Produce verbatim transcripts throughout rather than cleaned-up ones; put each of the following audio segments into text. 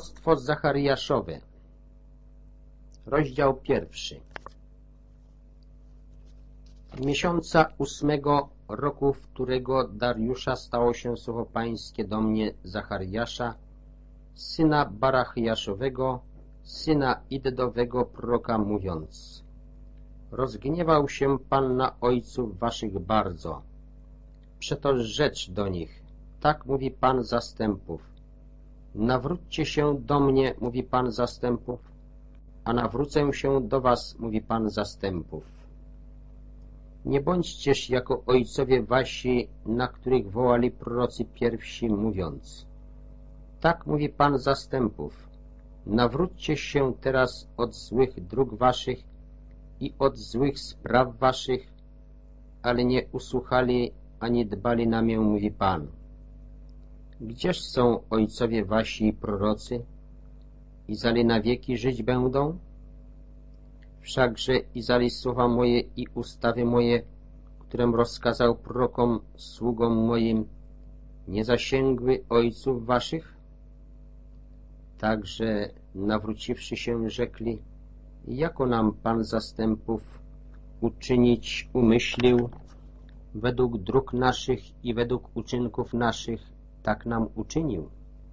Proroctwo Zachariaszowe, rozdział pierwszy. Miesiąca ósmego roku, w którego Dariusza stało się słowo pańskie do mnie Zachariasza, syna Barachiaszowego, syna Iddowego proroka, mówiąc: rozgniewał się Pan na ojców waszych bardzo. Przeto rzecz do nich, tak mówi Pan zastępów: nawróćcie się do mnie, mówi Pan zastępów, a nawrócę się do was, mówi Pan zastępów. Nie bądźcież jako ojcowie wasi, na których wołali prorocy pierwsi, mówiąc: tak mówi Pan zastępów, nawróćcie się teraz od złych dróg waszych i od złych spraw waszych, ale nie usłuchali ani dbali na mię, mówi Pan. Gdzież są ojcowie wasi prorocy? Izali na wieki żyć będą? Wszakże izali słowa moje i ustawy moje, którym rozkazał prorokom, sługom moim, nie zasięgły ojców waszych? Także nawróciwszy się, rzekli: jako nam Pan zastępów uczynić umyślił, według dróg naszych i według uczynków naszych, tak nam uczynił.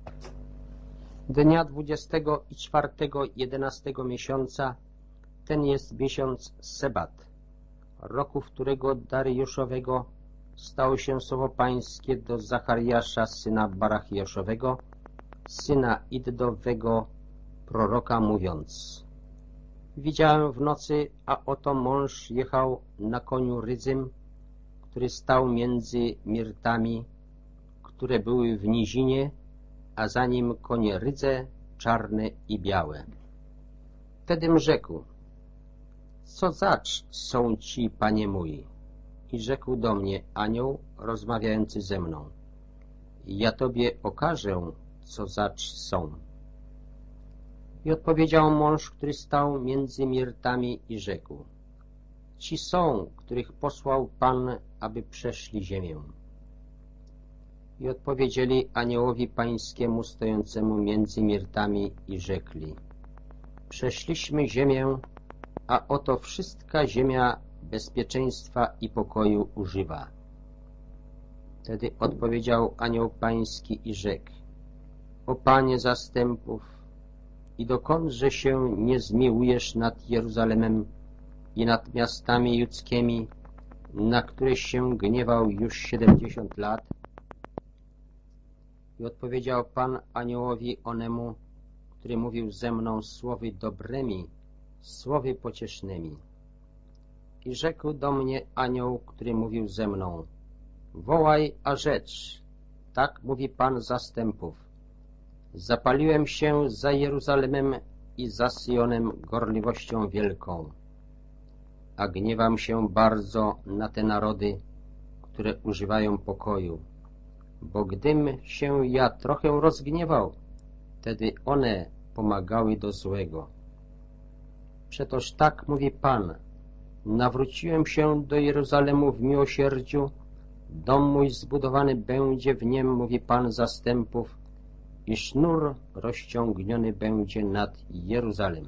Dnia dwudziestego i czwartego jedenastego miesiąca, ten jest miesiąc Sebat, roku, w którego Dariuszowego stało się słowo pańskie do Zachariasza, syna Barachiaszowego, syna Iddowego proroka, mówiąc: widziałem w nocy, a oto mąż jechał na koniu rydzym, który stał między mirtami, które były w nizinie, a za nim konie rydze, czarne i białe. Wtedym rzekł: co zacz są ci, panie mój? I rzekł do mnie anioł rozmawiający ze mną: ja tobie okażę, co zacz są. I odpowiedział mąż, który stał między mirtami, i rzekł: ci są, których posłał Pan, aby przeszli ziemię. I odpowiedzieli aniołowi pańskiemu stojącemu między mirtami i rzekli: przeszliśmy ziemię, a oto wszystka ziemia bezpieczeństwa i pokoju używa. Wtedy odpowiedział anioł pański i rzekł: o Panie zastępów, i dokądże się nie zmiłujesz nad Jeruzalemem i nad miastami judzkimi, na które się gniewał już siedemdziesiąt lat? I odpowiedział Pan aniołowi onemu, który mówił ze mną słowy dobremi, słowy pociesznymi. I rzekł do mnie anioł, który mówił ze mną: wołaj, a rzecz, tak mówi Pan zastępów, zapaliłem się za Jeruzalemem i za Syjonem gorliwością wielką, a gniewam się bardzo na te narody, które używają pokoju, bo gdym się ja trochę rozgniewał, wtedy one pomagały do złego. Przetoż tak mówi Pan: nawróciłem się do Jeruzalemu w miłosierdziu, dom mój zbudowany będzie w niem, mówi Pan zastępów, i sznur rozciągniony będzie nad Jeruzalem.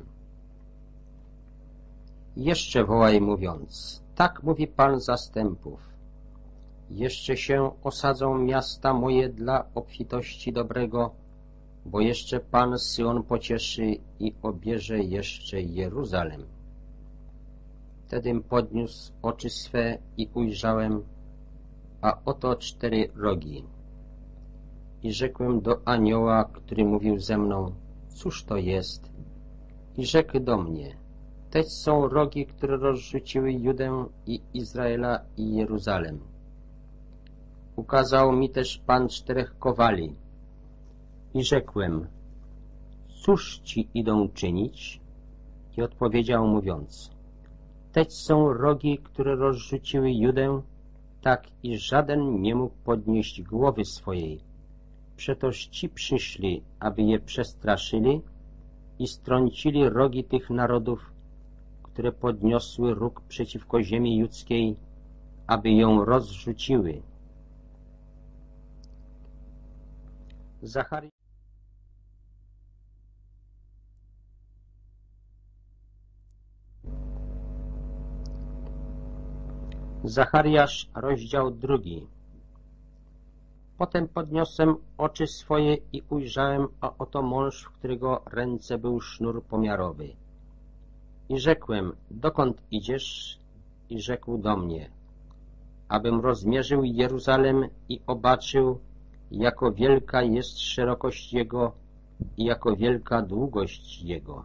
Jeszcze wołaj, mówiąc: tak mówi Pan zastępów, jeszcze się osadzą miasta moje dla obfitości dobrego, bo jeszcze Pan Syjon pocieszy i obierze jeszcze Jeruzalem. Wtedym podniósł oczy swe i ujrzałem, a oto cztery rogi. I rzekłem do anioła, który mówił ze mną: cóż to jest? I rzekł do mnie: teś są rogi, które rozrzuciły Judę i Izraela i Jeruzalem. Ukazał mi też Pan czterech kowali. I rzekłem: cóż ci idą czynić? I odpowiedział mówiąc: teś są rogi, które rozrzuciły Judę, tak i żaden nie mógł podnieść głowy swojej. Przetoż ci przyszli, aby je przestraszyli i strącili rogi tych narodów, które podniosły róg przeciwko ziemi judzkiej, aby ją rozrzuciły. Zachariasz Zachariasz, rozdział drugi. Potem podniosłem oczy swoje i ujrzałem, a oto mąż, w którego ręce był sznur pomiarowy. I rzekłem, dokąd idziesz? I rzekł do mnie, abym rozmierzył Jeruzalem i obaczył, jako wielka jest szerokość jego i jako wielka długość jego.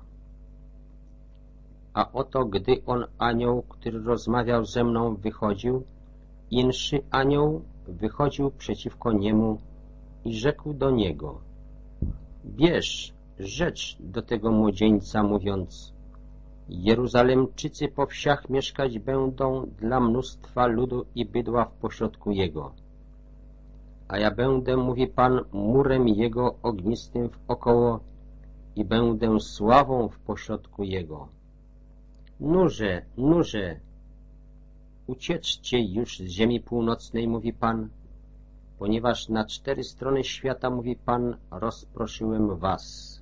A oto, gdy on anioł, który rozmawiał ze mną, wychodził, inszy anioł wychodził przeciwko niemu i rzekł do niego, bierz rzecz do tego młodzieńca, mówiąc, Jeruzalemczycy po wsiach mieszkać będą dla mnóstwa ludu i bydła w pośrodku jego. A ja będę, mówi Pan, murem jego ognistym wokoło i będę sławą w pośrodku jego. Nurze, nurze, ucieczcie już z ziemi północnej, mówi Pan, ponieważ na cztery strony świata, mówi Pan, rozproszyłem was.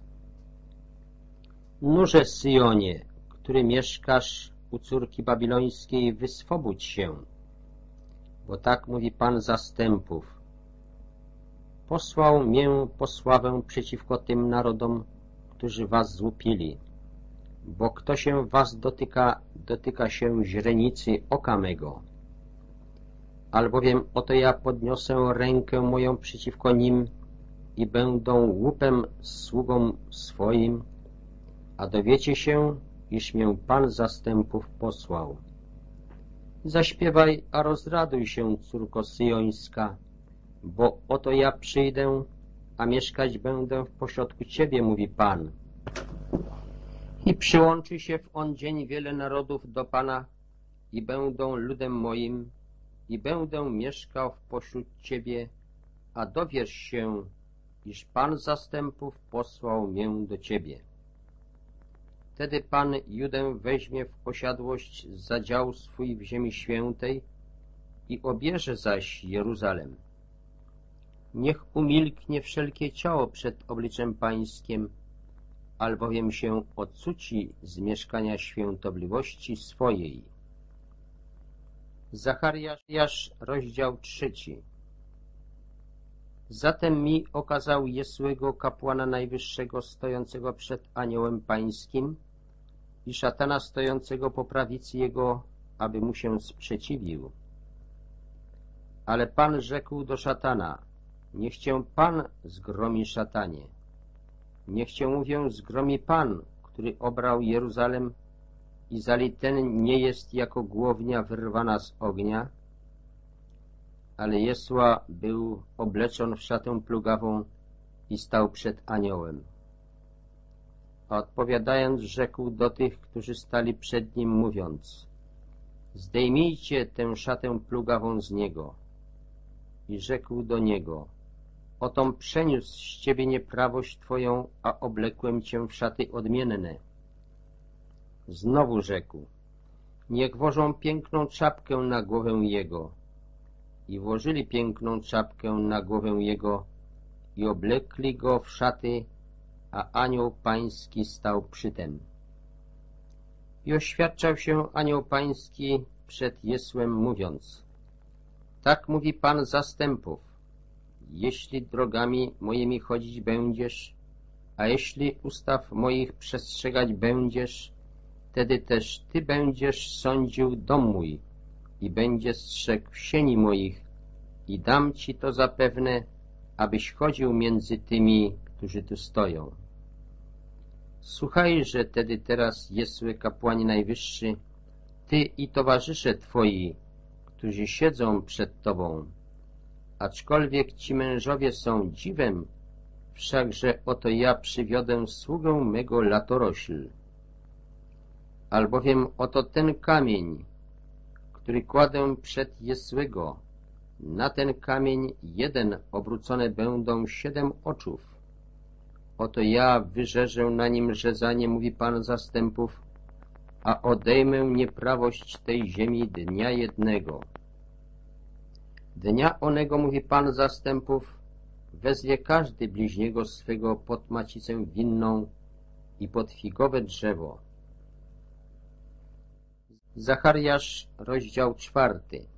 Nurze, Syjonie, który mieszkasz u córki babilońskiej, wyswobódź się, bo tak mówi Pan zastępów. Posłał mię po sławę przeciwko tym narodom, którzy was złupili, bo kto się was dotyka, dotyka się źrenicy oka mego. Albowiem oto ja podniosę rękę moją przeciwko nim i będą łupem sługom swoim, a dowiecie się, iż mię Pan zastępów posłał. Zaśpiewaj, a rozraduj się, córko syjońska, bo oto ja przyjdę, a mieszkać będę w pośrodku ciebie, mówi Pan. I przyłączy się w on dzień wiele narodów do Pana i będą ludem moim i będę mieszkał w pośród ciebie, a dowiesz się, iż Pan zastępów posłał mię do ciebie. Wtedy Pan Judę weźmie w posiadłość za dział swój w ziemi świętej i obierze zaś Jeruzalem. Niech umilknie wszelkie ciało przed obliczem Pańskim, albowiem się odsuci z mieszkania świątobliwości swojej. Zachariasz, rozdział trzeci. Zatem mi okazał Jesłego, kapłana najwyższego, stojącego przed aniołem pańskim i szatana stojącego po prawicy jego, aby mu się sprzeciwił. Ale Pan rzekł do szatana, niech cię Pan zgromi, szatanie. Niech cię, mówię, zgromi Pan, który obrał Jeruzalem i zali ten nie jest jako głownia wyrwana z ognia, ale Jesła był obleczon w szatę plugawą i stał przed aniołem. A odpowiadając, rzekł do tych, którzy stali przed nim, mówiąc, zdejmijcie tę szatę plugawą z niego. I rzekł do niego, otom przeniósł z ciebie nieprawość twoją, a oblekłem cię w szaty odmienne. Znowu rzekł, niech włożą piękną czapkę na głowę jego. I włożyli piękną czapkę na głowę jego i oblekli go w szaty, a anioł pański stał przytem. I oświadczał się anioł pański przed Jesłem, mówiąc, tak mówi Pan zastępów, jeśli drogami moimi chodzić będziesz, a jeśli ustaw moich przestrzegać będziesz, wtedy też Ty będziesz sądził dom mój i będziesz strzegł sieni moich i dam Ci to zapewne, abyś chodził między tymi, którzy tu stoją. Słuchajże tedy teraz, Jesły, kapłanie najwyższy, Ty i towarzysze Twoi, którzy siedzą przed Tobą, aczkolwiek ci mężowie są dziwem, wszakże oto ja przywiodę sługę mego latorośl. Albowiem oto ten kamień, który kładę przed Jesłego, na ten kamień jeden obrócone będą siedem oczów. Oto ja wyżerzę na nim rzezanie, mówi Pan zastępów, a odejmę nieprawość tej ziemi dnia jednego. Dnia onego, mówi Pan zastępów, wezwie każdy bliźniego swego pod macicę winną i pod figowe drzewo. Zachariasz, rozdział czwarty.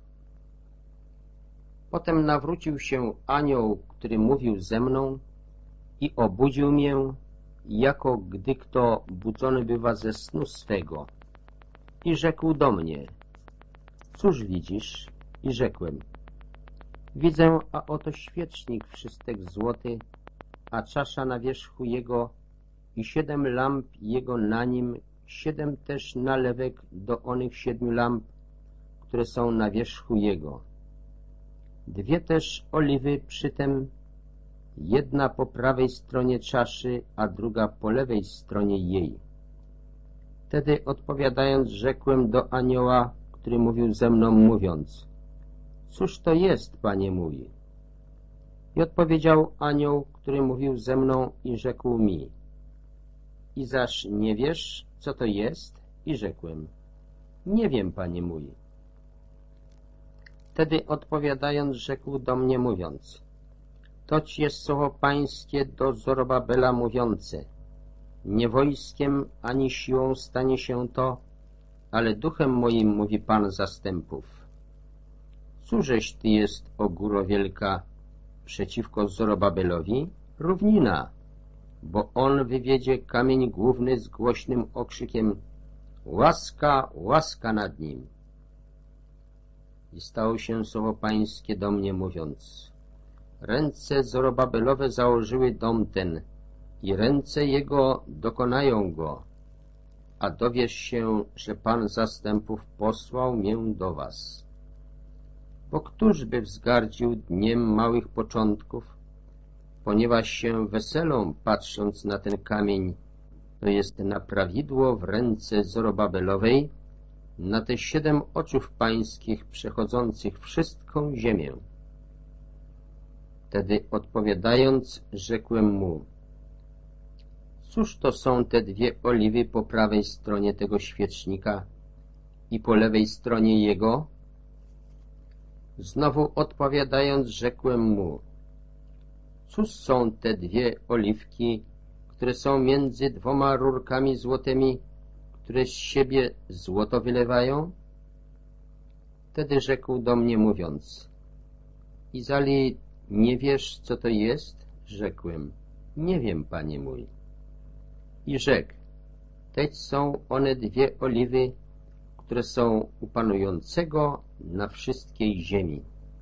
Potem nawrócił się anioł, który mówił ze mną i obudził mię, jako gdy kto budzony bywa ze snu swego. I rzekł do mnie: cóż widzisz? I rzekłem: widzę, a oto świecznik wszystek złoty, a czasza na wierzchu jego i siedem lamp jego na nim, siedem też nalewek do onych siedmiu lamp, które są na wierzchu jego. Dwie też oliwy przytem, jedna po prawej stronie czaszy, a druga po lewej stronie jej. Wtedy odpowiadając, rzekłem do anioła, który mówił ze mną, mówiąc: cóż to jest, Panie mój? I odpowiedział anioł, który mówił ze mną i rzekł mi: i zaż nie wiesz, co to jest? I rzekłem: nie wiem, Panie mój. Wtedy odpowiadając, rzekł do mnie, mówiąc: toć jest słowo pańskie do Zorobabela mówiące: nie wojskiem ani siłą stanie się to, ale duchem moim, mówi Pan zastępów. Cóżeś ty jest, o góro wielka, przeciwko Zorobabelowi? Równina, bo on wywiedzie kamień główny z głośnym okrzykiem: łaska, łaska nad nim. I stało się słowo pańskie do mnie, mówiąc: ręce Zorobabelowe założyły dom ten i ręce jego dokonają go, a dowiesz się, że Pan zastępów posłał mię do was. Bo któż by wzgardził dniem małych początków, ponieważ się weselą, patrząc na ten kamień, to jest na prawidło w ręce Zorobabelowej, na te siedem oczów pańskich przechodzących wszystką ziemię. Wtedy odpowiadając, rzekłem mu: cóż to są te dwie oliwy po prawej stronie tego świecznika i po lewej stronie jego? Znowu odpowiadając, rzekłem mu: cóż są te dwie oliwki, które są między dwoma rurkami złotymi, które z siebie złoto wylewają? Wtedy rzekł do mnie, mówiąc: Izali, nie wiesz, co to jest? Rzekłem: nie wiem, Panie mój. I rzekł: teś są one dwie oliwy, które są u Panującego na wszystkiej ziemi.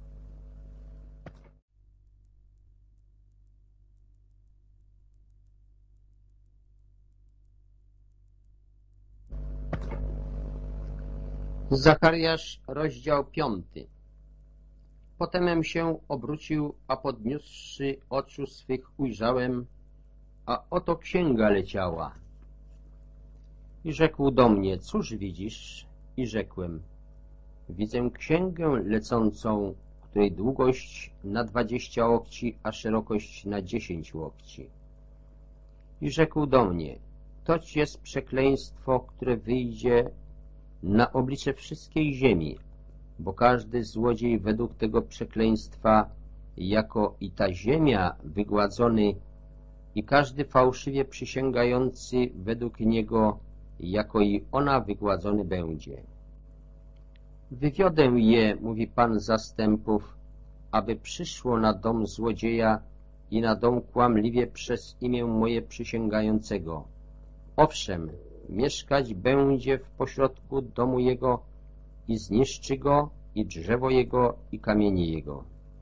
Zachariasz, rozdział piąty. Potemem się obrócił, a podniósłszy oczu swych ujrzałem, a oto księga leciała. I rzekł do mnie: cóż widzisz? I rzekłem: widzę księgę lecącą, której długość na dwadzieścia łokci, a szerokość na dziesięć łokci. I rzekł do mnie: toć jest przekleństwo, które wyjdzie na oblicze wszystkiej ziemi, bo każdy złodziej według tego przekleństwa, jako i ta ziemia wygładzony, i każdy fałszywie przysięgający według niego, jako i ona wygładzony będzie. Wywiodę je, mówi Pan zastępów, aby przyszło na dom złodzieja i na dom kłamliwie przez imię moje przysięgającego. Owszem, mieszkać będzie w pośrodku domu jego i zniszczy go, i drzewo jego, i kamienie jego.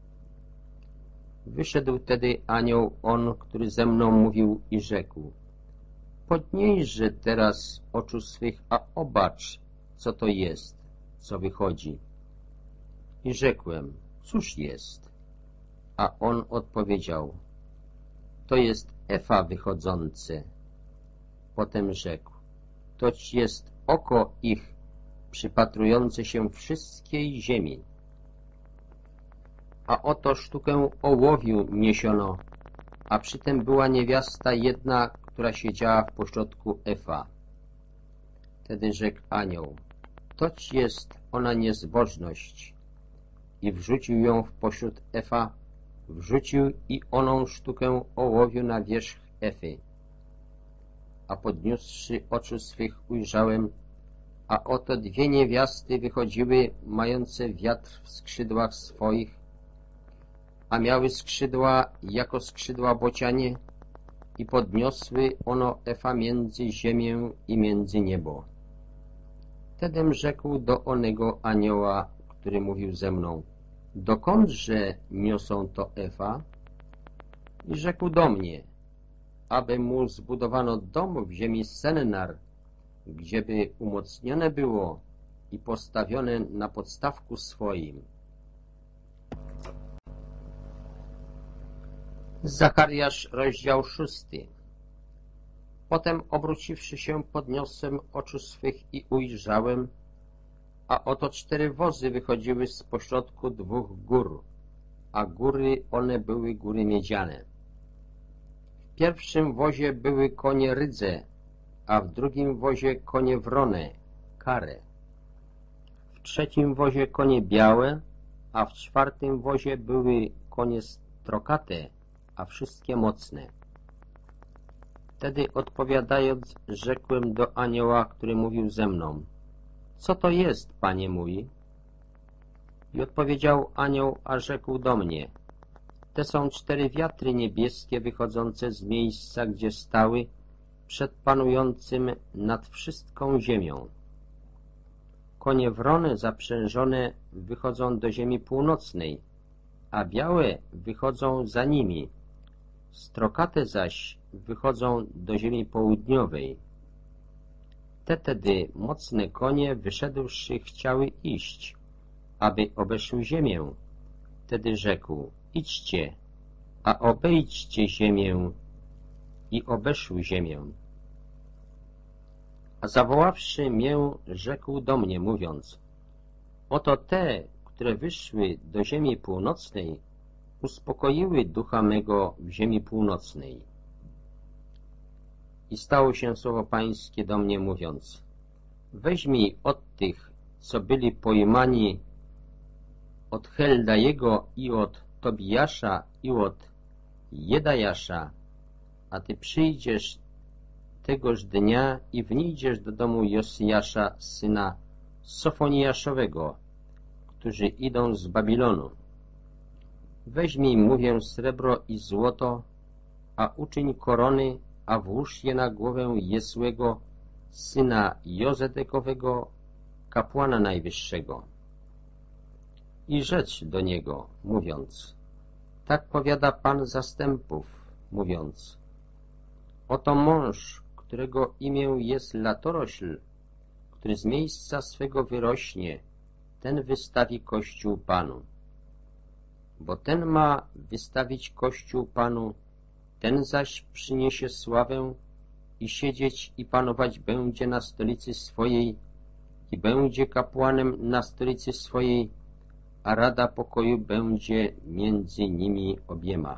Wyszedł tedy anioł on, który ze mną mówił, i rzekł: podnieśże teraz oczu swych, a obacz, co to jest, co wychodzi. I rzekłem: cóż jest? A on odpowiedział: to jest Efa wychodzące. Potem rzekł: toć jest oko ich przypatrujące się wszystkiej ziemi. A oto sztukę ołowiu niesiono, a przytem była niewiasta jedna, która siedziała w pośrodku Efa. Wtedy rzekł anioł: toć jest ona niezbożność. I wrzucił ją w pośród Efa, wrzucił i oną sztukę ołowiu na wierzch Efy. A podniósłszy oczu swych ujrzałem, a oto dwie niewiasty wychodziły, mające wiatr w skrzydłach swoich, a miały skrzydła jako skrzydła bocianie i podniosły ono Efa między ziemię i między niebo. Wtedym rzekł do onego anioła, który mówił ze mną: dokądże niosą to Efa? I rzekł do mnie, aby mu zbudowano dom w ziemi Sennar, gdzieby umocnione było i postawione na podstawku swoim. Zachariasz, rozdział szósty. Potem, obróciwszy się, podniosłem oczu swych i ujrzałem, a oto cztery wozy wychodziły z pośrodku dwóch gór, a góry one były góry miedziane. W pierwszym wozie były konie rydze, a w drugim wozie konie wrone, kare. W trzecim wozie konie białe, a w czwartym wozie były konie strokate, a wszystkie mocne. Wtedy odpowiadając, rzekłem do anioła, który mówił ze mną: co to jest, panie mój? I odpowiedział anioł, a rzekł do mnie: te są cztery wiatry niebieskie wychodzące z miejsca, gdzie stały przed panującym nad wszystką ziemią. Konie wrone zaprzężone wychodzą do ziemi północnej, a białe wychodzą za nimi, strokate zaś wychodzą do ziemi południowej. Te tedy mocne konie, wyszedłszy, chciały iść, aby obeszły ziemię. Wtedy rzekł: idźcie, a obejdźcie ziemię, i obeszły ziemię. A zawoławszy mię, rzekł do mnie, mówiąc: oto te, które wyszły do ziemi północnej, uspokoiły ducha mego w ziemi północnej. I stało się słowo pańskie do mnie, mówiąc: weźmij od tych, co byli pojmani, od Heldajego i od Tobijasza i od Jedajasza, a ty przyjdziesz tegoż dnia i wnijdziesz do domu Josjasza, syna Sofoniaszowego, którzy idą z Babilonu. Weźmij, mówię, srebro i złoto, a uczyń korony, a włóż je na głowę Jesłego, syna Jozedekowego, kapłana najwyższego. I rzecz do niego, mówiąc: tak powiada Pan zastępów, mówiąc: oto mąż, którego imię jest Latorośl, który z miejsca swego wyrośnie, ten wystawi Kościół Panu. Bo ten ma wystawić Kościół Panu, ten zaś przyniesie sławę i siedzieć i panować będzie na stolicy swojej i będzie kapłanem na stolicy swojej, a rada pokoju będzie między nimi obiema.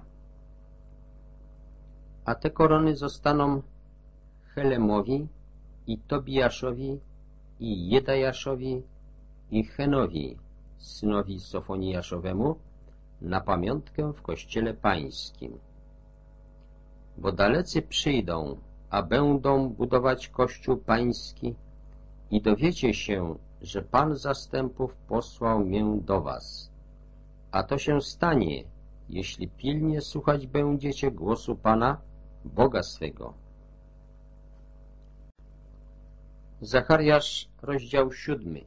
A te korony zostaną Helemowi i Tobijaszowi i Jedajaszowi i Henowi, synowi Sofonijaszowemu, na pamiątkę w Kościele Pańskim. Bo dalecy przyjdą, a będą budować Kościół Pański i dowiecie się, że Pan zastępów posłał mię do was. A to się stanie, jeśli pilnie słuchać będziecie głosu Pana, Boga swego. Zachariasz, rozdział siódmy.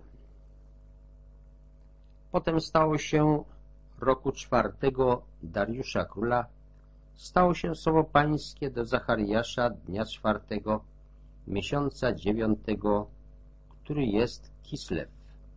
Potem stało się roku czwartego Dariusza króla, stało się słowo pańskie do Zachariasza dnia czwartego, miesiąca dziewiątego, który jest Kislew.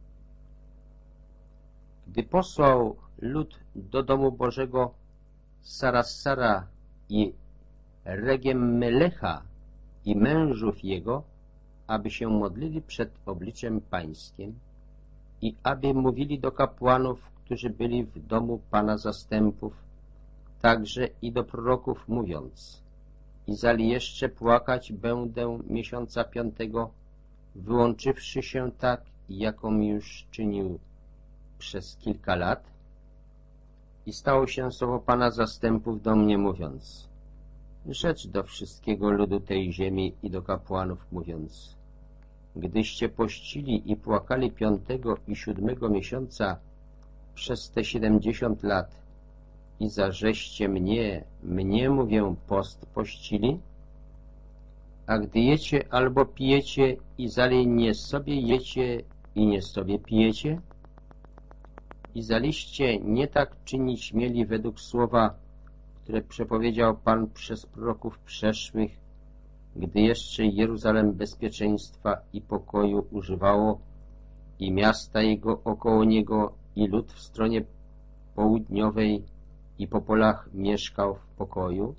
Gdy posłał lud do domu Bożego Sarassara i Regem-Melecha i mężów jego, aby się modlili przed obliczem pańskim i aby mówili do kapłanów, którzy byli w domu Pana zastępów, także i do proroków, mówiąc: i zali jeszcze płakać będę miesiąca piątego, wyłączywszy się tak, jaką już czynił przez kilka lat. I stało się słowo Pana zastępów do mnie, mówiąc: rzecz do wszystkiego ludu tej ziemi i do kapłanów, mówiąc: gdyście pościli i płakali piątego i siódmego miesiąca przez te siedemdziesiąt lat i zażeście mnie, mnie mówię, post pościli? A gdy jecie albo pijecie i zali nie sobie jecie i nie sobie pijecie? I zaliście nie tak czynić mieli według słowa, które przepowiedział Pan przez proroków przeszłych, gdy jeszcze Jeruzalem bezpieczeństwa i pokoju używało i miasta jego około niego i lud w stronie południowej i po polach mieszkał w pokoju?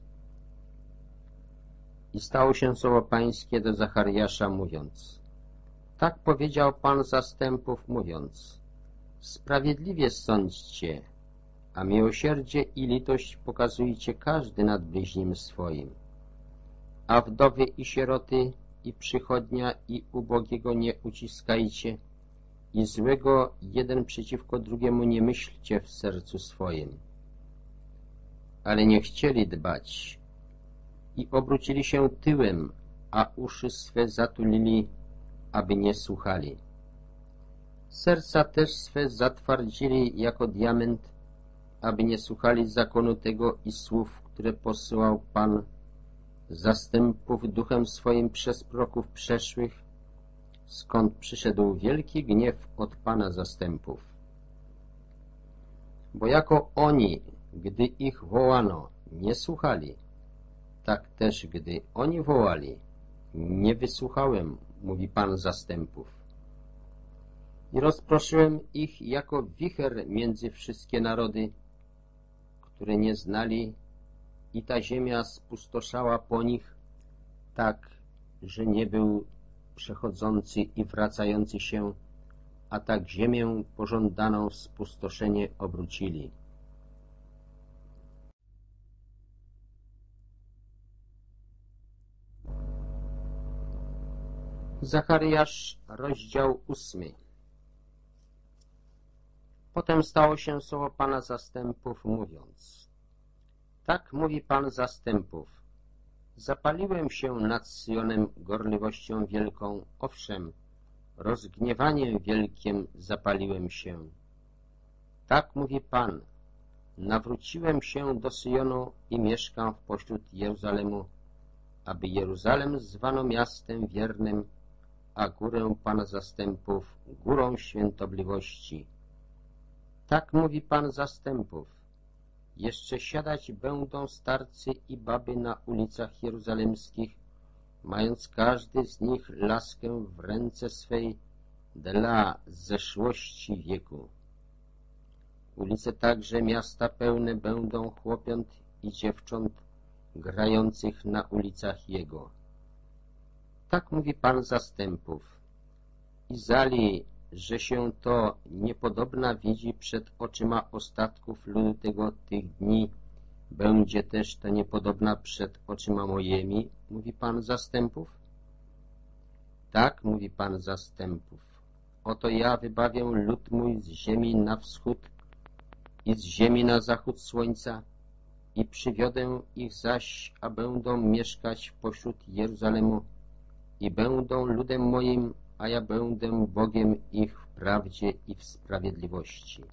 I stało się słowo Pańskie do Zachariasza, mówiąc: tak powiedział Pan zastępów, mówiąc: sprawiedliwie sądźcie, a miłosierdzie i litość pokazujcie każdy nad bliźnim swoim. A wdowy i sieroty, i przychodnia, i ubogiego nie uciskajcie, i złego jeden przeciwko drugiemu nie myślcie w sercu swoim. Ale nie chcieli dbać i obrócili się tyłem, a uszy swe zatulili, aby nie słuchali. Serca też swe zatwardzili jako diament, aby nie słuchali zakonu tego i słów, które posyłał Pan zastępów duchem swoim przez proroków przeszłych, skąd przyszedł wielki gniew od Pana zastępów. Bo jako oni, gdy ich wołano, nie słuchali, tak też, gdy oni wołali, nie wysłuchałem, mówi Pan zastępów. I rozproszyłem ich jako wicher między wszystkie narody, które nie znali, i ta ziemia spustoszała po nich, tak, że nie był przechodzący i wracający się, a tak ziemię pożądaną w spustoszenie obrócili. Zachariasz, rozdział ósmy. Potem stało się słowo Pana zastępów, mówiąc: tak mówi Pan zastępów, zapaliłem się nad Syjonem gorliwością wielką, owszem, rozgniewaniem wielkiem zapaliłem się. Tak mówi Pan, nawróciłem się do Syjonu i mieszkam w pośród Jeruzalemu, aby Jeruzalem zwano miastem wiernym, a górę Pana zastępów górą świętobliwości. Tak mówi Pan zastępów, jeszcze siadać będą starcy i baby na ulicach jeruzalemskich, mając każdy z nich laskę w ręce swej dla zeszłości wieku. Ulice także miasta pełne będą chłopiąt i dziewcząt grających na ulicach jego. Tak mówi Pan zastępów. I zali, że się to niepodobna widzi przed oczyma ostatków ludu tego tych dni, będzie też to niepodobna przed oczyma moimi, mówi Pan zastępów? Tak, mówi Pan zastępów. Oto ja wybawię lud mój z ziemi na wschód i z ziemi na zachód słońca i przywiodę ich zaś, a będą mieszkać pośród Jeruzalemu i będą ludem moim, a ja będę Bogiem ich w prawdzie i w sprawiedliwości.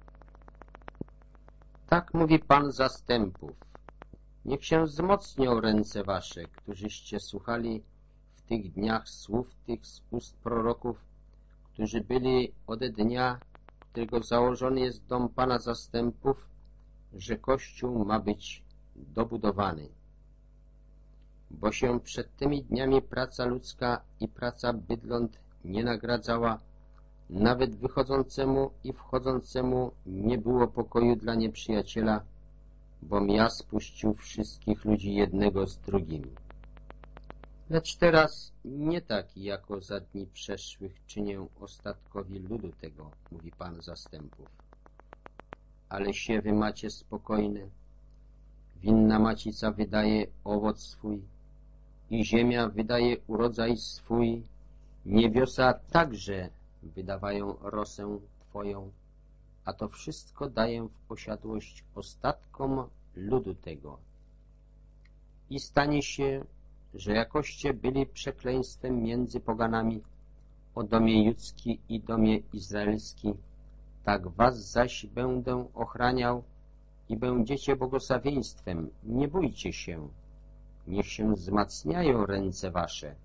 Tak mówi Pan zastępów. Niech się wzmocnią ręce wasze, którzyście słuchali w tych dniach słów tych z ust proroków, którzy byli ode dnia, którego założony jest dom Pana zastępów, że Kościół ma być dobudowany. Bo się przed tymi dniami praca ludzka i praca bydląt nie nagradzała, nawet wychodzącemu i wchodzącemu nie było pokoju dla nieprzyjaciela, bom ja spuścił wszystkich ludzi jednego z drugim. Lecz teraz nie tak jako za dni przeszłych czynię ostatkowi ludu tego, mówi Pan zastępów. Ale siewy macie spokojne, winna macica wydaje owoc swój i ziemia wydaje urodzaj swój, niebiosa także wydawają rosę Twoją, a to wszystko daję w posiadłość ostatkom ludu tego. I stanie się, że jakoście byli przekleństwem między poganami o domie judzki i domie izraelski, tak was zaś będę ochraniał i będziecie błogosławieństwem. Nie bójcie się, niech się wzmacniają ręce wasze.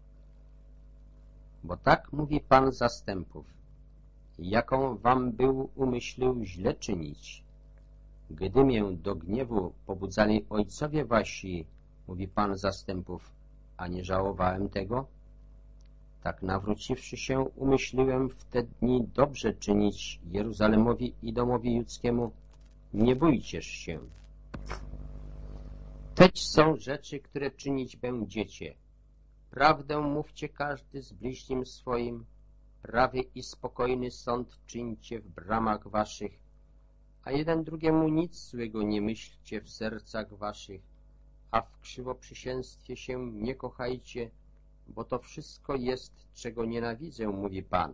Bo tak mówi Pan zastępów, jaką wam był umyślił źle czynić. Gdy mię do gniewu pobudzali ojcowie wasi, mówi Pan zastępów, a nie żałowałem tego? Tak nawróciwszy się, umyśliłem w te dni dobrze czynić Jeruzalemowi i domowi judzkiemu. Nie bójcież się. Teć są rzeczy, które czynić będziecie. Prawdę mówcie każdy z bliźnim swoim, prawy i spokojny sąd czyńcie w bramach waszych, a jeden drugiemu nic złego nie myślcie w sercach waszych, a w krzywoprzysięstwie się nie kochajcie, bo to wszystko jest, czego nienawidzę, mówi Pan.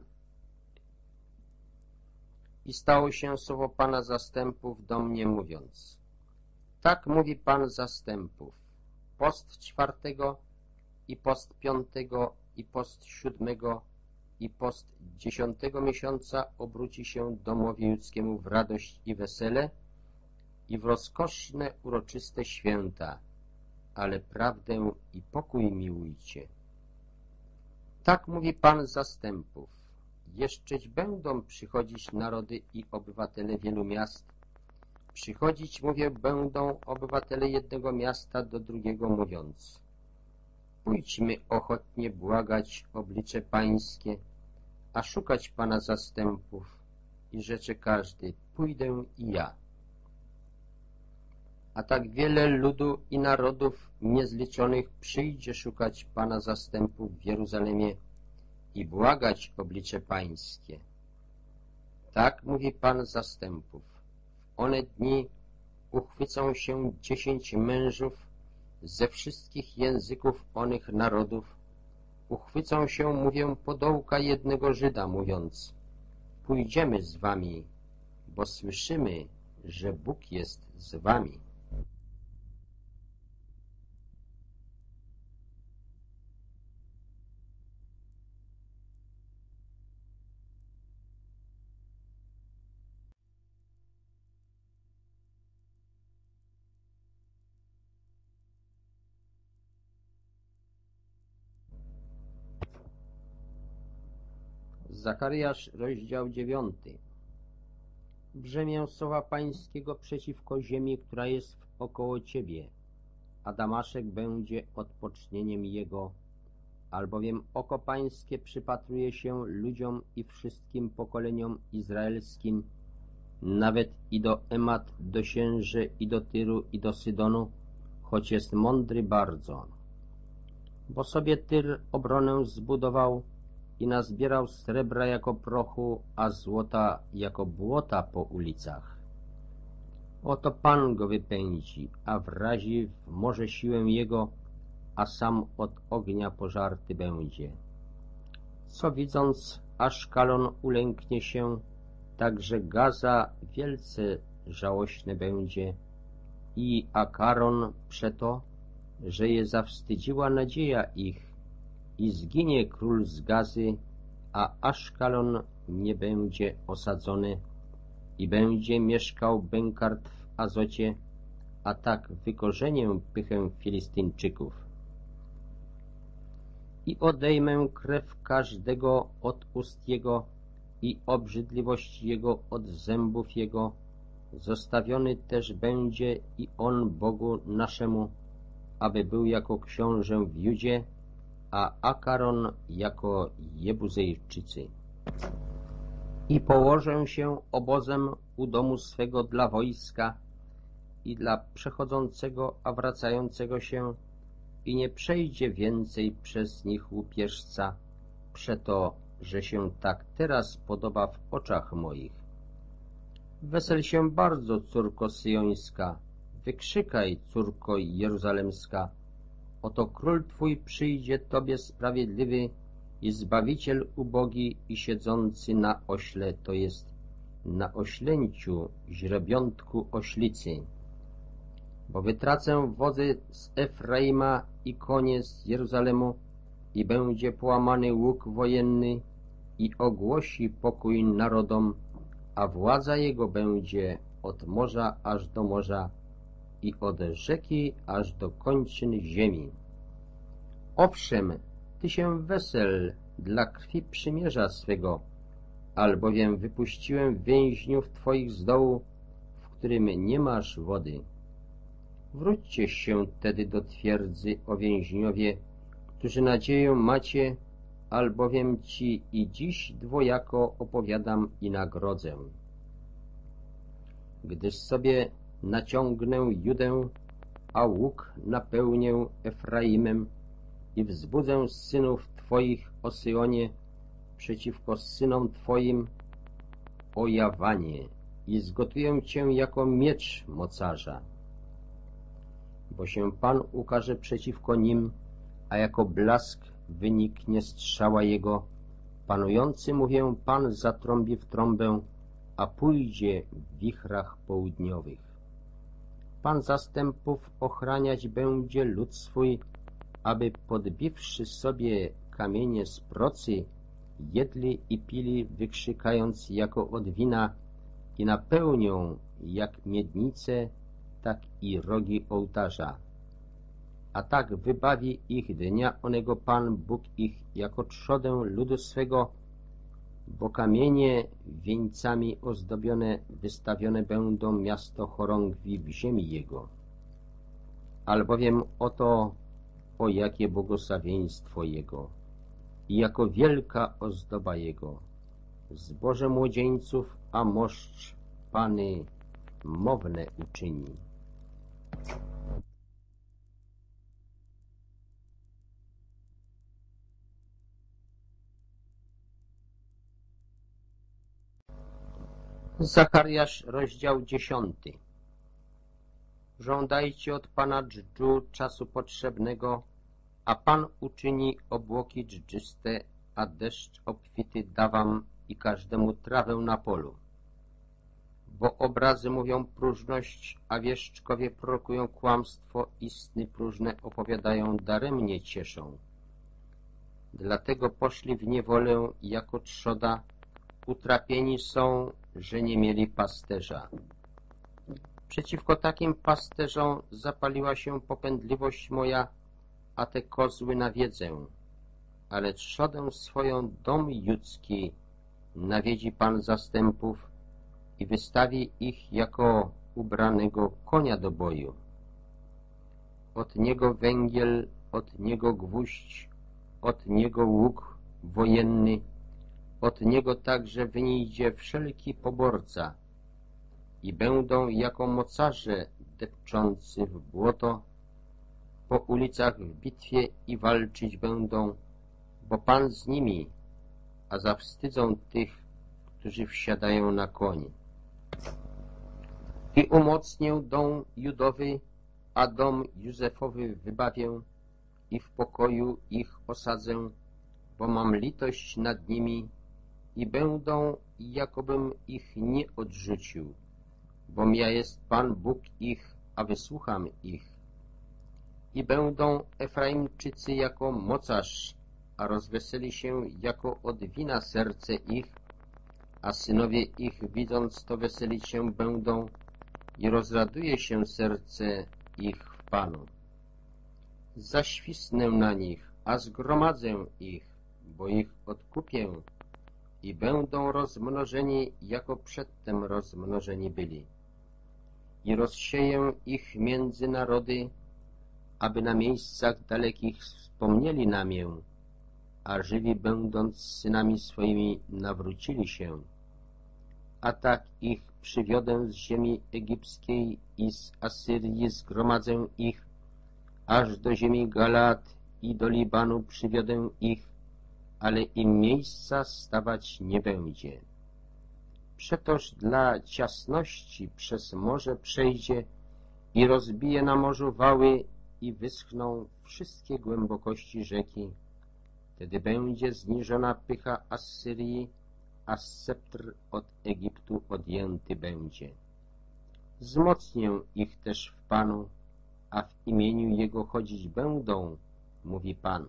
I stało się słowo Pana zastępów do mnie, mówiąc: tak mówi Pan zastępów, post czwartego i post piątego i post siódmego i post dziesiątego miesiąca obróci się domowi judzkiemu w radość i wesele i w rozkoszne, uroczyste święta, ale prawdę i pokój miłujcie. Tak mówi Pan zastępów. Jeszczeć będą przychodzić narody i obywatele wielu miast. Przychodzić, mówię, będą obywatele jednego miasta do drugiego, mówiąc: pójdźmy ochotnie błagać oblicze Pańskie, a szukać Pana zastępów. I rzecze każdy: pójdę i ja. A tak wiele ludu i narodów niezliczonych przyjdzie szukać Pana zastępów w Jeruzalemie i błagać oblicze Pańskie. Tak mówi Pan zastępów. W one dni uchwycą się dziesięć mężów ze wszystkich języków onych narodów. Uchwycą się, mówię, podołka jednego Żyda, mówiąc: pójdziemy z wami, bo słyszymy, że Bóg jest z wami. Zachariasz, rozdział dziewiąty. Brzemię słowa Pańskiego przeciwko ziemi, która jest około Ciebie, a Damaszek będzie odpocznieniem jego, albowiem oko Pańskie przypatruje się ludziom i wszystkim pokoleniom izraelskim, nawet i do Emat, do Sięży, i do Tyru, i do Sydonu, choć jest mądry bardzo. Bo sobie Tyr obronę zbudował i nazbierał srebra jako prochu, a złota jako błota po ulicach. Oto Pan go wypędzi, a wrazi w morze siłę jego, a sam od ognia pożarty będzie. Co widząc, Aszkalon ulęknie się, także Gaza wielce żałośne będzie i Akaron przeto, że je zawstydziła nadzieja ich, i zginie król z Gazy, a Aszkalon nie będzie osadzony i będzie mieszkał Bękart w Azocie, a tak wykorzenię pychę Filistyńczyków. I odejmę krew każdego od ust jego i obrzydliwość jego od zębów jego, zostawiony też będzie i on Bogu naszemu, aby był jako książę w Judzie, a Akaron jako Jebuzejczycy. I położę się obozem u domu swego dla wojska i dla przechodzącego, a wracającego się, i nie przejdzie więcej przez nich łupieżca, przeto, że się tak teraz podoba w oczach moich. Wesel się bardzo, córko syjońska, wykrzykaj, córko jeruzalemska, oto król twój przyjdzie tobie sprawiedliwy i zbawiciel ubogi i siedzący na ośle, to jest na oślęciu źrebiątku oślicy. Bo wytracę wodzy z Efraima i konie z Jeruzalemu i będzie połamany łuk wojenny i ogłosi pokój narodom, a władza jego będzie od morza aż do morza i od rzeki aż do kończyn ziemi. Owszem, Ty się wesel dla krwi przymierza swego, albowiem wypuściłem więźniów Twoich z dołu, w którym nie masz wody. Wróćcie się tedy do twierdzy, o więźniowie, którzy nadzieję macie, albowiem Ci i dziś dwojako opowiadam i nagrodzę. Gdyż sobie naciągnę Judę, a łuk napełnię Efraimem i wzbudzę synów Twoich, o Syjonie, przeciwko synom Twoim, o Jawanie, i zgotuję Cię jako miecz mocarza. Bo się Pan ukaże przeciwko nim, a jako blask wyniknie strzała jego. Panujący, mówię, Pan zatrąbi w trąbę, a pójdzie w wichrach południowych. Pan zastępów ochraniać będzie lud swój, aby podbiwszy sobie kamienie z procy, jedli i pili, wykrzykając jako od wina, i napełnią jak miednice, tak i rogi ołtarza. A tak wybawi ich dnia onego Pan Bóg ich jako trzodę ludu swego, bo kamienie wieńcami ozdobione wystawione będą miasto chorągwi w ziemi jego. Albowiem oto, o jakie błogosławieństwo jego i jako wielka ozdoba jego, zboże młodzieńców, a moszcz Pany mowne uczyni. Zachariasz, rozdział dziesiąty. Żądajcie od Pana dżdżu czasu potrzebnego, a Pan uczyni obłoki dżdżyste, a deszcz obfity da wam i każdemu trawę na polu. Bo obrazy mówią próżność, a wieszczkowie prorokują kłamstwo, i sny próżne opowiadają, daremnie cieszą. Dlatego poszli w niewolę jako trzoda, utrapieni są, że nie mieli pasterza. Przeciwko takim pasterzom zapaliła się popędliwość moja, a te kozły nawiedzę. Ale trzodę swoją, dom judzki, nawiedzi Pan zastępów i wystawi ich jako ubranego konia do boju. Od niego węgiel, od niego gwóźdź, od niego łuk wojenny, od niego także wyjdzie wszelki poborca i będą jako mocarze depczący w błoto po ulicach w bitwie i walczyć będą, bo Pan z nimi, a zawstydzą tych, którzy wsiadają na koń. I umocnię dom Judowy, a dom Józefowy wybawię i w pokoju ich osadzę, bo mam litość nad nimi i będą, jakobym ich nie odrzucił, bom ja jest Pan Bóg ich, a wysłucham ich. I będą Efraimczycy jako mocarz, a rozweseli się jako od wina serce ich, a synowie ich, widząc to, weselić się będą i rozraduje się serce ich w Panu. Zaświsnę na nich, a zgromadzę ich, bo ich odkupię i będą rozmnożeni, jako przedtem rozmnożeni byli. I rozsieję ich między narody, aby na miejscach dalekich wspomnieli na mię, a żywi będąc synami swoimi nawrócili się. A tak ich przywiodę z ziemi egipskiej i z Asyrii, zgromadzę ich, aż do ziemi Galaad i do Libanu przywiodę ich, ale im miejsca stawać nie będzie. Przetoż dla ciasności przez morze przejdzie i rozbije na morzu wały i wyschną wszystkie głębokości rzeki. Wtedy będzie zniżona pycha Asyrii, a sceptr od Egiptu odjęty będzie. Wzmocnię ich też w Panu, a w imieniu Jego chodzić będą, mówi Pan.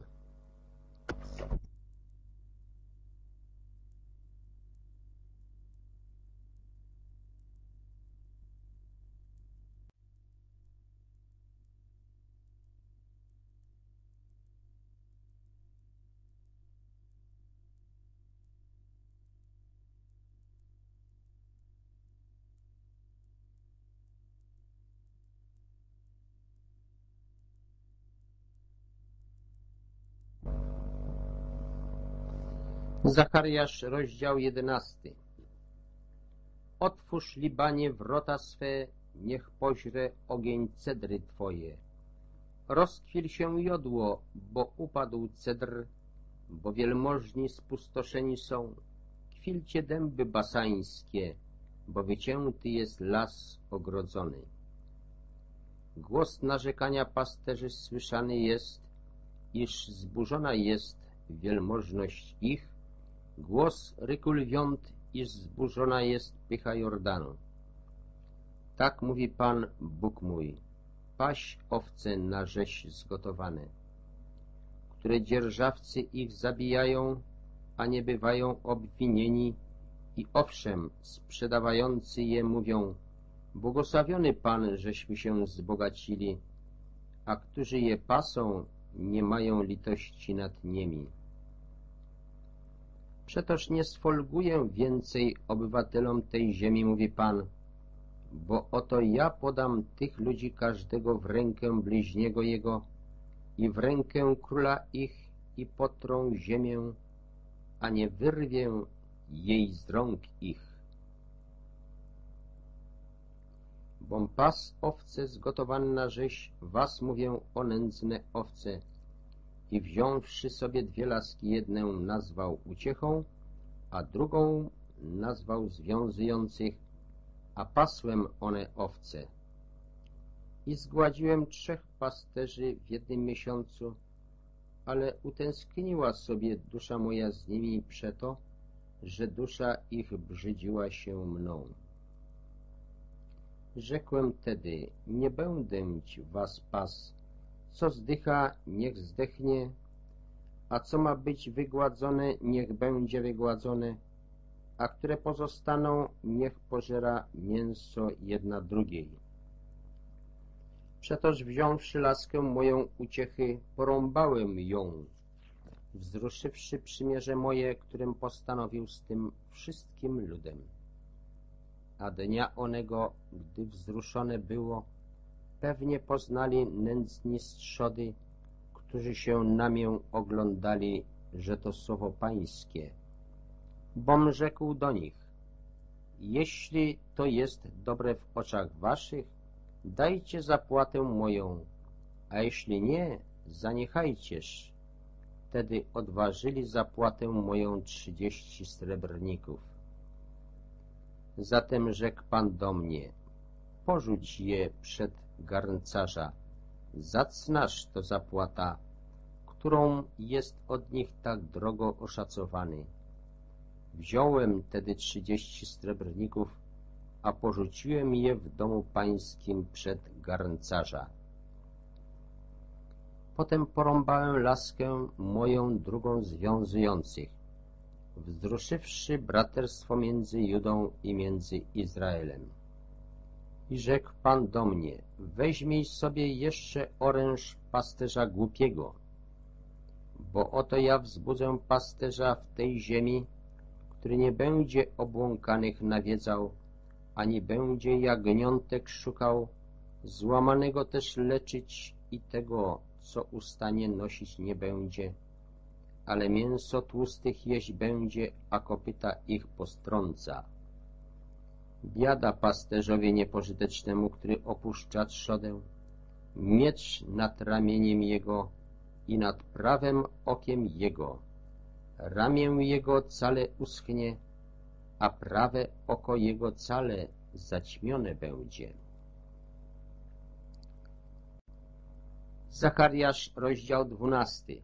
Zachariasz, rozdział jedenasty. Otwórz, Libanie, wrota swe, niech poźre ogień cedry twoje. Rozkwil się jodło, bo upadł cedr, bo wielmożni spustoszeni są. Kwilcie dęby basańskie, bo wycięty jest las ogrodzony. Głos narzekania pasterzy słyszany jest, iż zburzona jest wielmożność ich, głos ryku lwiąt, iż zburzona jest pycha Jordanu. Tak mówi Pan Bóg mój, paś owce na rzeź zgotowane, które dzierżawcy ich zabijają, a nie bywają obwinieni, i owszem, sprzedawający je mówią, błogosławiony Pan, żeśmy się wzbogacili, a którzy je pasą, nie mają litości nad nimi. Przetoż nie sfolguję więcej obywatelom tej ziemi, mówi Pan, bo oto ja podam tych ludzi każdego w rękę bliźniego jego i w rękę króla ich i potrą ziemię, a nie wyrwię jej z rąk ich. Bom pas owce zgotowany na rzeź, was mówię o nędzne owce, i wziąwszy sobie dwie laski, jednę nazwał uciechą, a drugą nazwał związujących, a pasłem one owce. I zgładziłem trzech pasterzy w jednym miesiącu, ale utęskniła sobie dusza moja z nimi przeto, że dusza ich brzydziła się mną. Rzekłem tedy, nie będę ci was pas, co zdycha, niech zdechnie, a co ma być wygładzone, niech będzie wygładzone, a które pozostaną, niech pożera mięso jedna drugiej. Przetoż wziąwszy laskę moją uciechy, porąbałem ją, wzruszywszy przymierze moje, którym postanowił z tym wszystkim ludem. A dnia onego, gdy wzruszone było, pewnie poznali nędzni strzody, którzy się na mię oglądali, że to słowo pańskie. Bom rzekł do nich, jeśli to jest dobre w oczach waszych, dajcie zapłatę moją, a jeśli nie, zaniechajcież. Wtedy odważyli zapłatę moją trzydzieści srebrników. Zatem rzekł Pan do mnie, porzuć je przed garncarza, zacnaż to zapłata, którą jest od nich tak drogo oszacowany. Wziąłem tedy trzydzieści srebrników, a porzuciłem je w domu pańskim przed garncarza. Potem porąbałem laskę moją drugą związujących, wzruszywszy braterstwo między Judą i między Izraelem. I rzekł Pan do mnie, weźmij sobie jeszcze oręż pasterza głupiego, bo oto ja wzbudzę pasterza w tej ziemi, który nie będzie obłąkanych nawiedzał, ani będzie jagniątek szukał, złamanego też leczyć i tego, co ustanie, nosić nie będzie, ale mięso tłustych jeść będzie, a kopyta ich postrąca. Biada pasterzowi niepożytecznemu, który opuszcza trzodę, miecz nad ramieniem jego i nad prawym okiem jego. Ramię jego cale uschnie, a prawe oko jego cale zaćmione będzie. Zachariasz, rozdział dwunasty.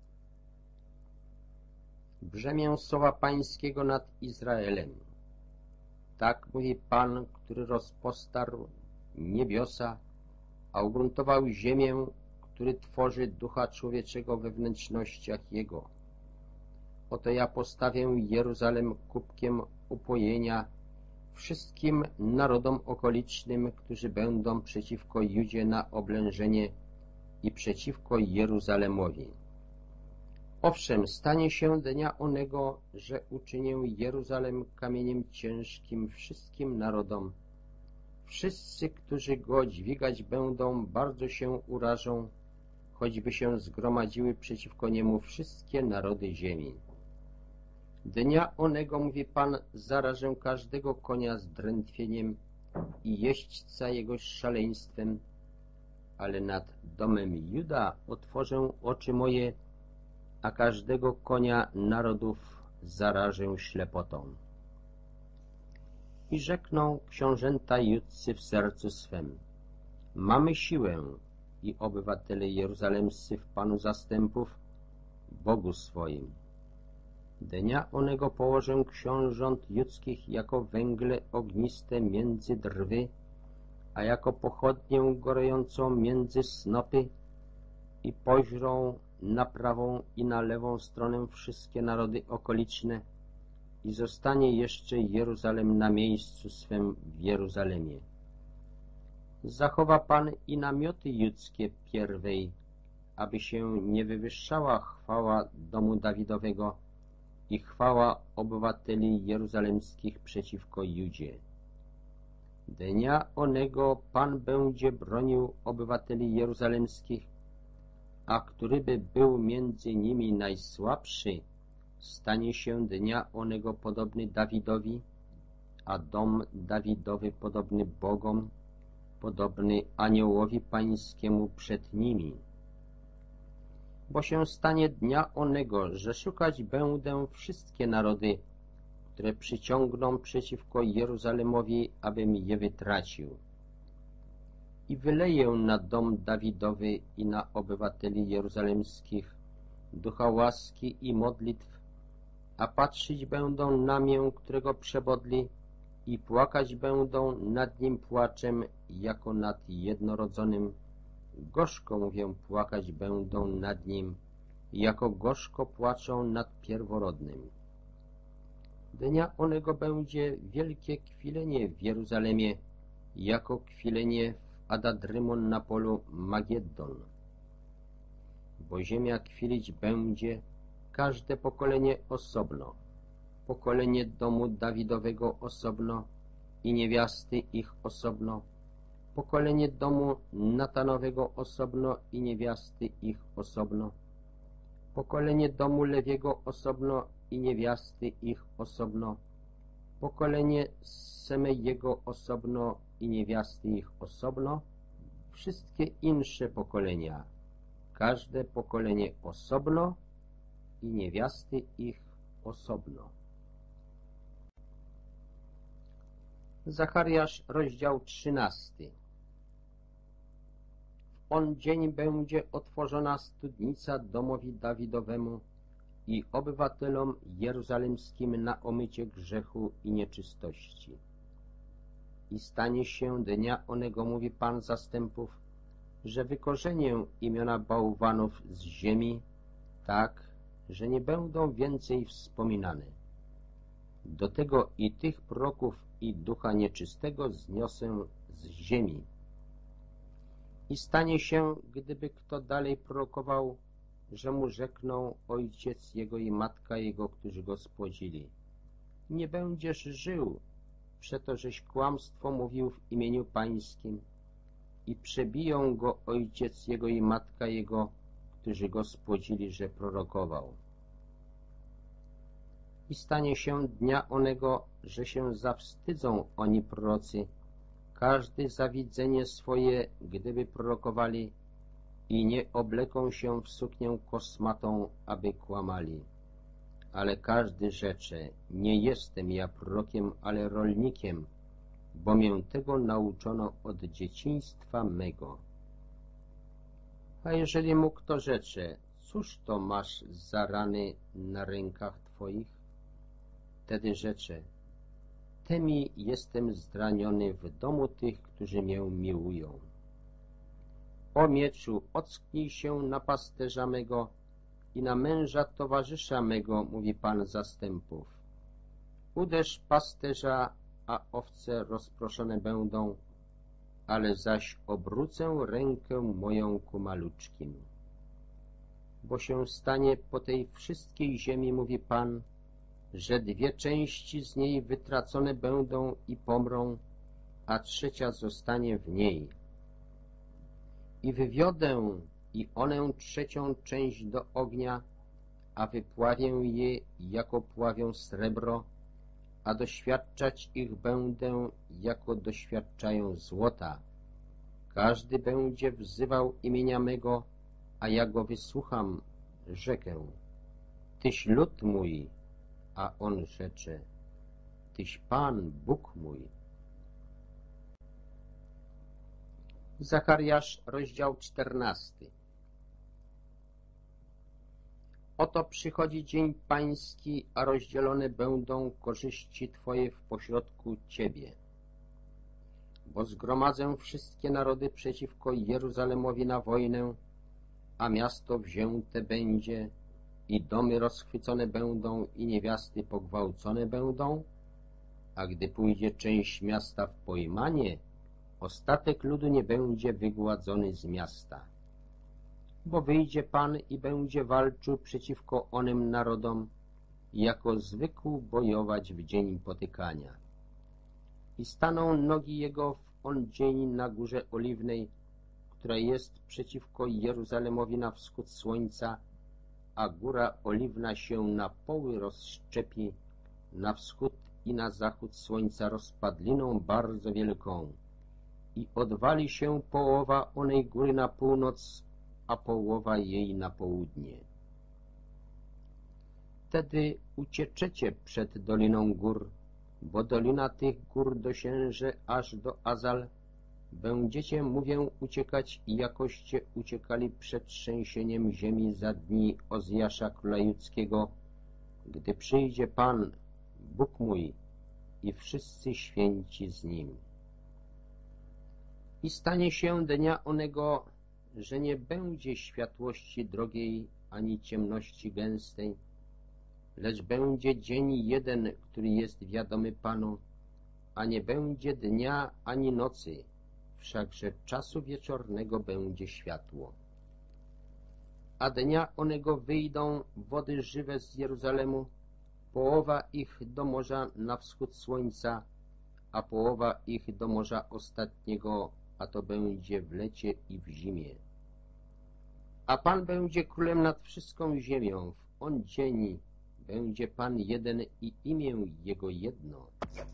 Brzemię słowa pańskiego nad Izraelem. Tak mówi Pan, który rozpostarł niebiosa, a ugruntował ziemię, który tworzy ducha człowieczego we wnętrznościach jego. Oto ja postawię Jeruzalem kubkiem upojenia wszystkim narodom okolicznym, którzy będą przeciwko Judzie na oblężenie i przeciwko Jeruzalemowi. Owszem, stanie się dnia onego, że uczynię Jeruzalem kamieniem ciężkim wszystkim narodom. Wszyscy, którzy go dźwigać będą, bardzo się urażą, choćby się zgromadziły przeciwko niemu wszystkie narody ziemi. Dnia onego, mówi Pan, zarażę każdego konia zdrętwieniem i jeźdźca jego szaleństwem, ale nad domem Juda otworzę oczy moje, a każdego konia narodów zarażę ślepotą. I rzekną książęta judzcy w sercu swem: mamy siłę i obywatele jeruzalemscy w Panu zastępów, Bogu swoim. Dnia onego położę książąt judzkich jako węgle ogniste między drwy, a jako pochodnię gorejącą między snopy, i poźrą na prawą i na lewą stronę wszystkie narody okoliczne, i zostanie jeszcze Jeruzalem na miejscu swem w Jeruzalemie. Zachowa Pan i namioty judzkie pierwej, aby się nie wywyższała chwała domu Dawidowego i chwała obywateli jeruzalemskich przeciwko Judzie. Dnia onego Pan będzie bronił obywateli jeruzalemskich, a któryby był między nimi najsłabszy, stanie się dnia onego podobny Dawidowi, a dom Dawidowy podobny bogom, podobny aniołowi pańskiemu przed nimi. Bo się stanie dnia onego, że szukać będę wszystkie narody, które przyciągną przeciwko Jeruzalemowi, abym je wytracił. I wyleję na dom Dawidowy i na obywateli jeruzalemskich ducha łaski i modlitw, a patrzeć będą na mię, którego przebodli, i płakać będą nad nim płaczem, jako nad jednorodzonym. Gorzko, mówię, płakać będą nad nim, jako gorzko płaczą nad pierworodnym. Dnia onego będzie wielkie kwilenie w Jeruzalemie, jako kwilenie w Adadrymon na polu Mageddon. Bo ziemia kwilić będzie, każde pokolenie osobno, pokolenie domu Dawidowego osobno i niewiasty ich osobno, pokolenie domu Natanowego osobno i niewiasty ich osobno, pokolenie domu Lewiego osobno i niewiasty ich osobno, pokolenie Semejego osobno i niewiasty ich osobno, wszystkie insze pokolenia, każde pokolenie osobno i niewiasty ich osobno. Zachariasz, rozdział trzynasty. W on dzień będzie otworzona studnica domowi Dawidowemu i obywatelom jeruzalemskim na omycie grzechu i nieczystości. I stanie się dnia onego, mówi Pan zastępów, że wykorzenię imiona bałwanów z ziemi, tak, że nie będą więcej wspominane. Do tego i tych proroków i ducha nieczystego zniosę z ziemi. I stanie się, gdyby kto dalej prorokował, że mu rzekną ojciec jego i matka jego, którzy go spłodzili: nie będziesz żył, przeto żeś kłamstwo mówił w imieniu pańskim, i przebiją go ojciec jego i matka jego, którzy go spłodzili, że prorokował. I stanie się dnia onego, że się zawstydzą oni prorocy, każdy za widzenie swoje, gdyby prorokowali, i nie obleką się w suknię kosmatą, aby kłamali. Ale każdy rzecze: nie jestem ja prorokiem, ale rolnikiem, bo mię tego nauczono od dzieciństwa mego. A jeżeli mu kto rzecze: cóż to masz za rany na rękach twoich? Wtedy rzecze: temi jestem zraniony w domu tych, którzy mię miłują. O mieczu, ocknij się na pasterza mego i na męża towarzysza mego, mówi Pan zastępów. Uderz pasterza, a owce rozproszone będą, ale zaś obrócę rękę moją ku maluczkim. Bo się stanie po tej wszystkiej ziemi, mówi Pan, że dwie części z niej wytracone będą i pomrą, a trzecia zostanie w niej. I wywiodę i onę trzecią część do ognia, a wypławię je, jako pławią srebro, a doświadczać ich będę, jako doświadczają złota. Każdy będzie wzywał imienia mego, a ja go wysłucham, rzekę. Tyś lud mój, a on rzecze, Tyś Pan, Bóg mój. Zachariasz, rozdział czternasty. Oto przychodzi dzień pański, a rozdzielone będą korzyści Twoje w pośrodku Ciebie. Bo zgromadzę wszystkie narody przeciwko Jeruzalemowi na wojnę, a miasto wzięte będzie, i domy rozchwycone będą, i niewiasty pogwałcone będą, a gdy pójdzie część miasta w pojmanie, ostatek ludu nie będzie wygładzony z miasta. Bo wyjdzie Pan i będzie walczył przeciwko onym narodom, jako zwykł bojować w dzień potykania. I staną nogi Jego w on dzień na Górze Oliwnej, która jest przeciwko Jeruzalemowi na wschód słońca, a Góra Oliwna się na poły rozszczepi, na wschód i na zachód słońca rozpadliną bardzo wielką, i odwali się połowa onej góry na północ, a połowa jej na południe. Wtedy ucieczecie przed Doliną Gór, bo Dolina tych gór dosięże aż do Azal. Będziecie, mówię, uciekać, jakoście uciekali przed trzęsieniem ziemi za dni Ozjasza króla judzkiego, gdy przyjdzie Pan, Bóg mój, i wszyscy święci z Nim. I stanie się dnia onego, że nie będzie światłości drogiej, ani ciemności gęstej, lecz będzie dzień jeden, który jest wiadomy Panu, a nie będzie dnia ani nocy, wszakże czasu wieczornego będzie światło. A dnia onego wyjdą wody żywe z Jeruzalemu, połowa ich do morza na wschód słońca, a połowa ich do morza ostatniego, a to będzie w lecie i w zimie. A Pan będzie królem nad wszystką ziemią, w on dzień będzie Pan jeden i imię Jego jedno.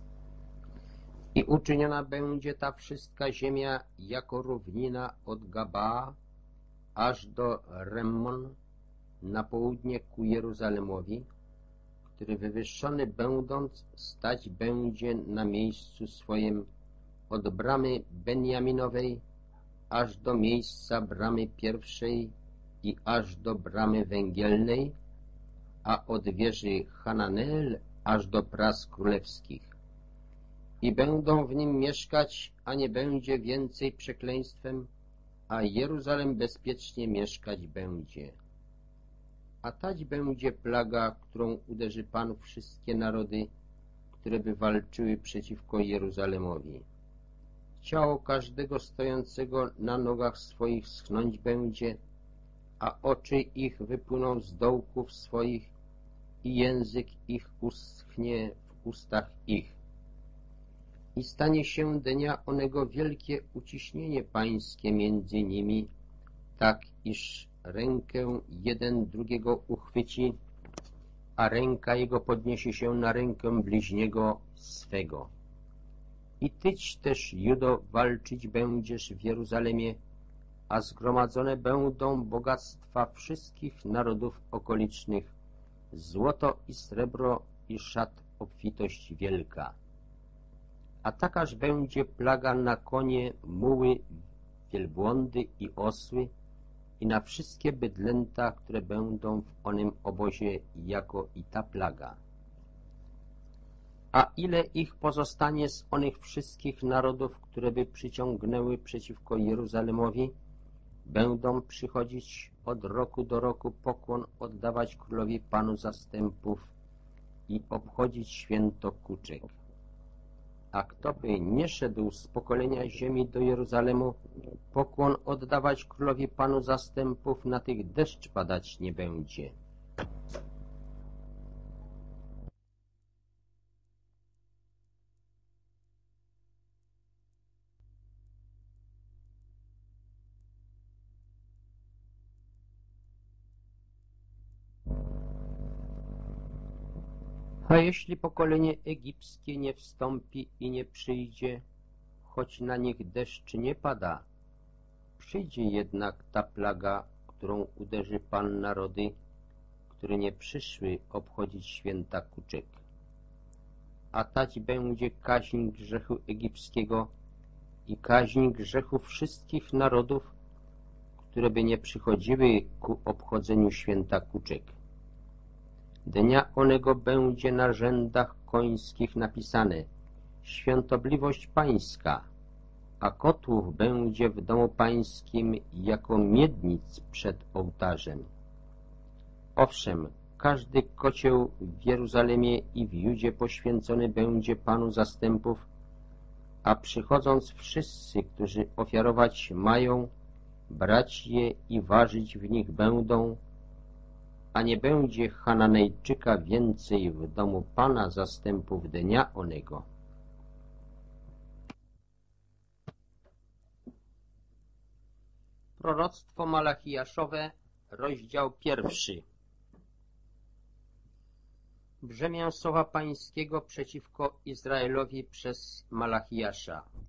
I uczyniona będzie ta wszystka ziemia jako równina od Gabaa aż do Remmon na południe ku Jeruzalemowi, który wywyższony będąc stać będzie na miejscu swoim od bramy Benjaminowej aż do miejsca bramy pierwszej i aż do bramy węgielnej, a od wieży Hananeel aż do pras królewskich. I będą w nim mieszkać, a nie będzie więcej przekleństwem, a Jeruzalem bezpiecznie mieszkać będzie. A tać będzie plaga, którą uderzy Pan wszystkie narody, które by walczyły przeciwko Jeruzalemowi. Ciało każdego stojącego na nogach swoich schnąć będzie, a oczy ich wypłyną z dołków swoich i język ich uschnie w ustach ich. I stanie się dnia onego wielkie uciśnienie pańskie między nimi, tak iż rękę jeden drugiego uchwyci, a ręka jego podniesie się na rękę bliźniego swego. I tyć też, Judo, walczyć będziesz w Jeruzalemie, a zgromadzone będą bogactwa wszystkich narodów okolicznych, złoto i srebro i szat obfitość wielka. A takaż będzie plaga na konie, muły, wielbłądy i osły i na wszystkie bydlęta, które będą w onym obozie, jako i ta plaga. A ile ich pozostanie z onych wszystkich narodów, które by przyciągnęły przeciwko Jeruzalemowi, będą przychodzić od roku do roku pokłon oddawać królowi Panu zastępów i obchodzić święto kuczek. A kto by nie szedł z pokolenia ziemi do Jeruzalemu, pokłon oddawać królowi Panu zastępów, na tych deszcz padać nie będzie. A jeśli pokolenie egipskie nie wstąpi i nie przyjdzie, choć na nich deszcz nie pada, przyjdzie jednak ta plaga, którą uderzy Pan narody, które nie przyszły obchodzić święta kuczek. A tać będzie kaźń grzechu egipskiego i kaźń grzechu wszystkich narodów, które by nie przychodziły ku obchodzeniu święta kuczek. Dnia onego będzie na rzędach końskich napisane świątobliwość pańska, a kotłów będzie w domu pańskim jako miednic przed ołtarzem. Owszem, każdy kocioł w Jeruzalemie i w Judzie poświęcony będzie Panu zastępów, a przychodząc wszyscy, którzy ofiarować mają, brać je i ważyć w nich będą, a nie będzie Hananejczyka więcej w domu Pana zastępów dnia onego. Proroctwo Malachiaszowe, rozdział pierwszy. Brzemię słowa pańskiego przeciwko Izraelowi przez Malachiasza.